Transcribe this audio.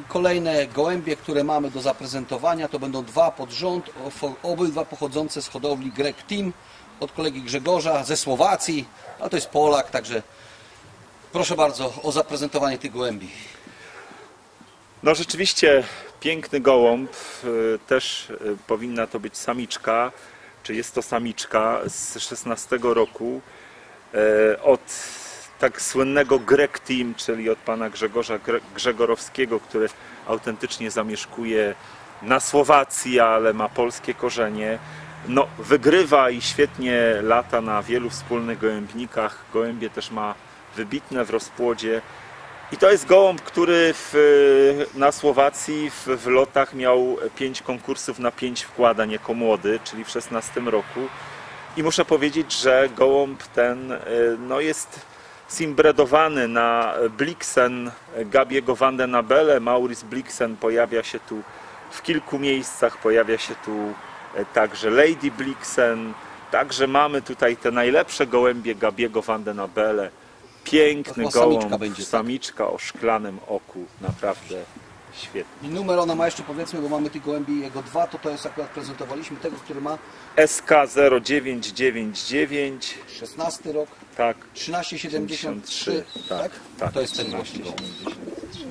kolejne gołębie, które mamy do zaprezentowania, to będą dwa pod rząd, obydwa pochodzące z hodowli Greg Team od kolegi Grzegorza ze Słowacji, a to jest Polak, także proszę bardzo o zaprezentowanie tych gołębi. No rzeczywiście piękny gołąb, też powinna to być samiczka, czy jest to samiczka z 16 roku od tak słynnego Greg Team, czyli od pana Grzegorza Grzegorowskiego, który autentycznie zamieszkuje na Słowacji, ale ma polskie korzenie. No, wygrywa i świetnie lata na wielu wspólnych gołębnikach. Gołębie też ma wybitne w rozpłodzie. I to jest gołąb, który na Słowacji w lotach miał 5 konkursów na 5 wkładań jako młody, czyli w 16 roku. I muszę powiedzieć, że gołąb ten no jest simbredowany na Blixen Gabiego van den Abele. Maurice Blixen pojawia się tu w kilku miejscach, pojawia się tu także Lady Blixen. Także mamy tutaj te najlepsze gołębie Gabiego van den Abele. Piękny gołąb, samiczka o szklanym oku, naprawdę świetny. I numer ona ma jeszcze, powiedzmy, bo mamy tych gołębi jego dwa, to jest akurat prezentowaliśmy tego, który ma SK0999, 16 rok, tak, 1373, tak? tak, To jest ten właśnie gołąb.